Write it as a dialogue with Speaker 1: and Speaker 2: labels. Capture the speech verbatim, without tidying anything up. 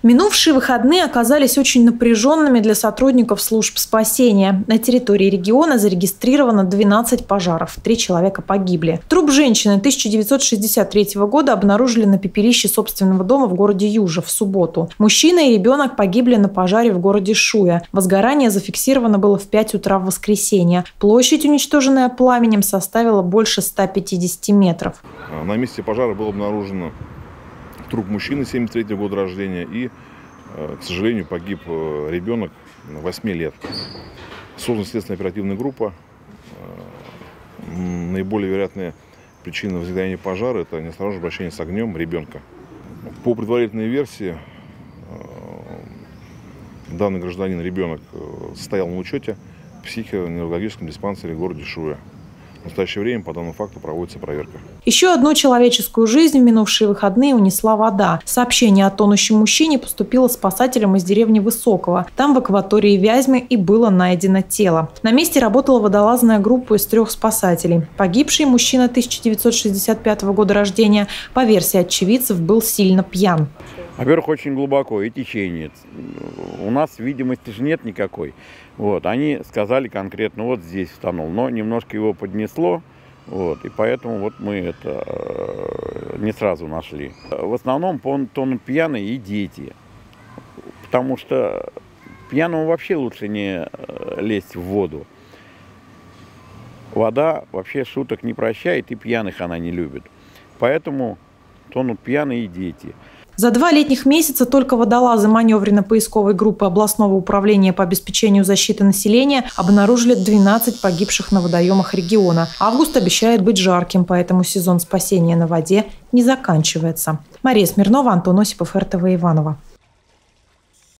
Speaker 1: Минувшие выходные оказались очень напряженными для сотрудников служб спасения. На территории региона зарегистрировано двенадцать пожаров. Три человека погибли. Труп женщины тысяча девятьсот шестьдесят третьего года обнаружили на пепелище собственного дома в городе Южа в субботу. Мужчина и ребенок погибли на пожаре в городе Шуя. Возгорание зафиксировано было в пять утра в воскресенье. Площадь, уничтоженная пламенем, составила больше ста пятидесяти метров.
Speaker 2: На месте пожара было обнаружено труп мужчины семьдесят третьего года рождения и, к сожалению, погиб ребенок восьми лет. Создана следственная оперативная группа. Наиболее вероятная причина возникновения пожара – это неосторожное обращение с огнем ребенка. По предварительной версии, данный гражданин, ребенок, стоял на учете в психоневрологическом диспансере в городе Шуя. В настоящее время по данному факту проводится проверка.
Speaker 1: Еще одну человеческую жизнь в минувшие выходные унесла вода. Сообщение о тонущем мужчине поступило спасателям из деревни Высокого. Там в акватории Вязьмы и было найдено тело. На месте работала водолазная группа из трех спасателей. Погибший мужчина тысяча девятьсот шестьдесят пятого года рождения, по версии очевидцев, был сильно пьян.
Speaker 3: Во-первых, очень глубоко и течение. У нас видимости же нет никакой. Вот, они сказали конкретно, вот здесь втонул, но немножко его поднесло, вот, и поэтому вот мы это э, не сразу нашли. В основном тонут пьяные и дети, потому что пьяному вообще лучше не лезть в воду. Вода вообще шуток не прощает, и пьяных она не любит. Поэтому тонут пьяные и дети.
Speaker 1: За два летних месяца только водолазы маневренно-поисковой группы областного управления по обеспечению защиты населения обнаружили двенадцать погибших на водоемах региона. Август обещает быть жарким, поэтому сезон спасения на воде не заканчивается. Мария Смирнова, Антон Осипов, эр тэ вэ Иваново.